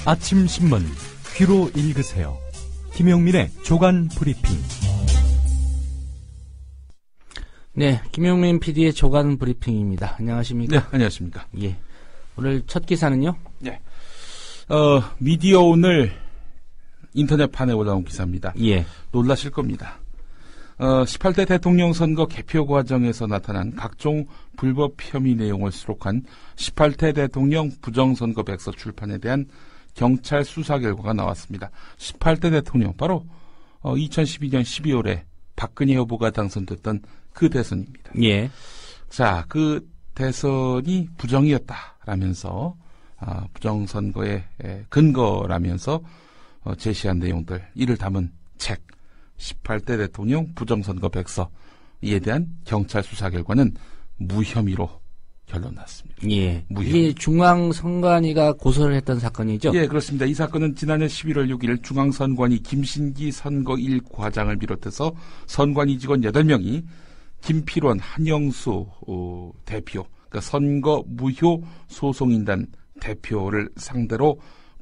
아침 신문 귀로 읽으세요. 김용민의 조간 브리핑. 네, 김용민 PD의 조간 브리핑입니다. 안녕하십니까? 네, 안녕하십니까? 예. 오늘 첫 기사는요? 네. 미디어 오늘 인터넷판에 올라온 기사입니다. 예. 놀라실 겁니다. 18대 대통령 선거 개표 과정에서 나타난 각종 불법 혐의 내용을 수록한 18대 대통령 부정선거 백서 출판에 대한 경찰 수사 결과가 나왔습니다. 18대 대통령, 바로 2012년 12월에 박근혜 후보가 당선됐던 그 대선입니다. 예. 자, 그 대선이 부정이었다라면서 부정선거의 근거라면서 제시한 내용들, 이를 담은 책 18대 대통령 부정선거 백서에 대한 경찰 수사 결과는 무혐의로 결론 났습니다. 예. 무혐의. 이게 중앙선관위가 고소를 했던 사건이죠? 예, 그렇습니다. 이 사건은 지난해 11월 6일 중앙선관위 김신기 선거 1 과장을 비롯해서 선관위 직원 8명이 김필원, 한영수 대표, 그러니까 선거 무효 소송인단 대표를 상대로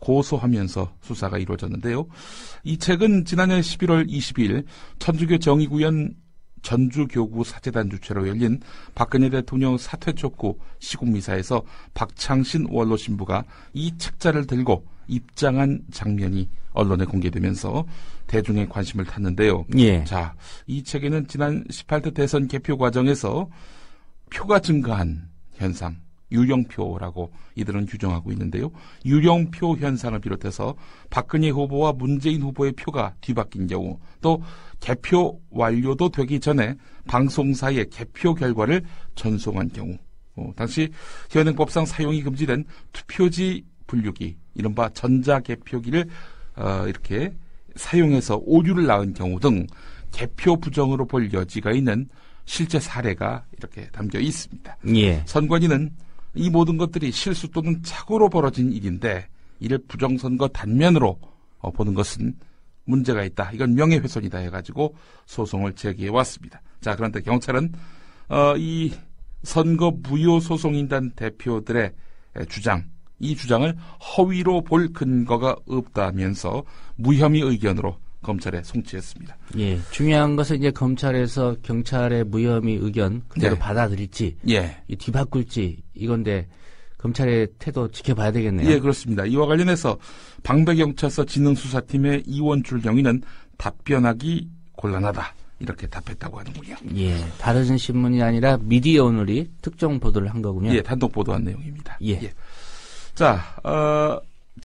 고소하면서 수사가 이루어졌는데요. 이 책은 지난해 11월 20일 천주교 정의구현 전주교구 사재단 주최로 열린 박근혜 대통령 사퇴 촉구 시국미사에서 박창신 원로 신부가 이 책자를 들고 입장한 장면이 언론에 공개되면서 대중의 관심을 탔는데요. 예. 자, 이 책에는 지난 18대 대선 개표 과정에서 표가 증가한 현상, 유령표라고 이들은 규정하고 있는데요. 유령표 현상을 비롯해서 박근혜 후보와 문재인 후보의 표가 뒤바뀐 경우, 또 개표 완료도 되기 전에 방송사의 개표 결과를 전송한 경우, 당시 현행법상 사용이 금지된 투표지 분류기, 이른바 전자개표기를 이렇게 사용해서 오류를 낳은 경우 등 개표 부정으로 볼 여지가 있는 실제 사례가 이렇게 담겨 있습니다. 예. 선관위는 이 모든 것들이 실수 또는 착오로 벌어진 일인데 이를 부정선거 단면으로 보는 것은 문제가 있다. 이건 명예훼손이다 해가지고 소송을 제기해 왔습니다. 자, 그런데 경찰은 이 선거 무효 소송인단 대표들의 주장, 이 주장을 허위로 볼 근거가 없다면서 무혐의 의견으로 검찰에 송치했습니다. 예. 중요한 것은 이제 검찰에서 경찰의 무혐의 의견 그대로 네. 받아들일지, 예. 뒤바꿀지, 이건데 검찰의 태도 지켜봐야 되겠네요. 예, 그렇습니다. 이와 관련해서 방배경찰서 진흥수사팀의 이원출 경위는 답변하기 곤란하다, 이렇게 답했다고 하는군요. 예. 다른 신문이 아니라 미디어 오늘이 특정 보도를 한 거군요. 예, 단독 보도한 내용입니다. 예. 자,